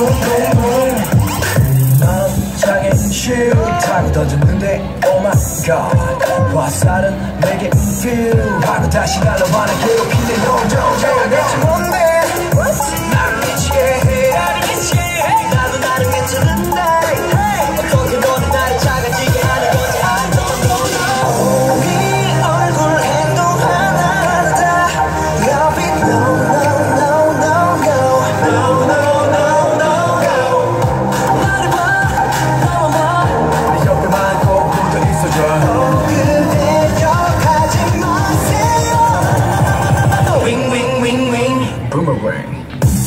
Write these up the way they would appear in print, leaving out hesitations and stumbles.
장에 슈타고 던졌는데 Oh my god 화살은 내게 feel 하고 다시 날아와 날 괴롭히네 No no no 대체 뭔데 나를 미치게 해 나도 나를 미치는데 어떻게 너는 나를 작아지게 하는 거지 I don't know 네 얼굴 행동 하나하나 다 Love it no no no no no no no no no no 말해봐 내 옆에만 꼭 붙어 있어줘 그대여 가지 마세요 Wing wing wing wing Boomerang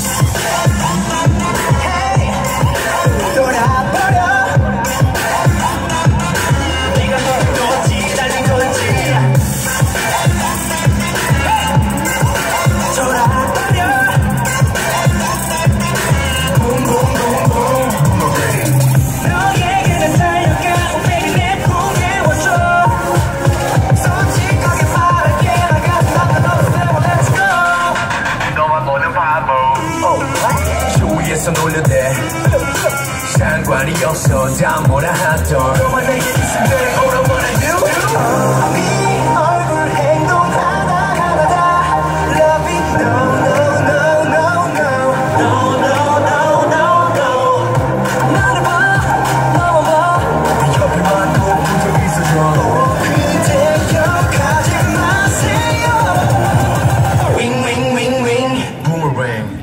주위에서 놀려대 상관이 없어 다 뭐라 하던 너만 내게 있으면 돼 All I wanna do 네 얼굴 행동 하나하나 다 Love it no no no no no no no no no no 말해봐 너만 내 옆에만 꼭 붙어 있어줘 그대여 가지 마세요 Wing wing wing wing Boomerang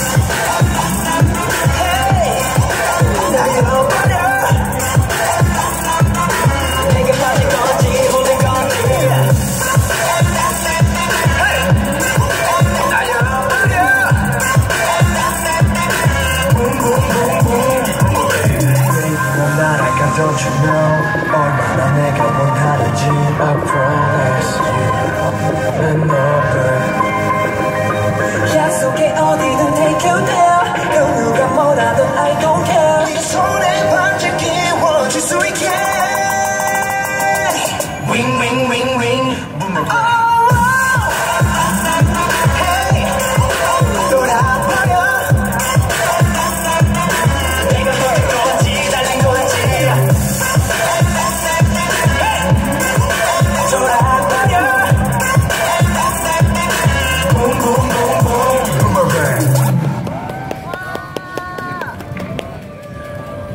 Don't you know 얼마나 내가 원하는지 I promise you and no 약속해 어디든 take you there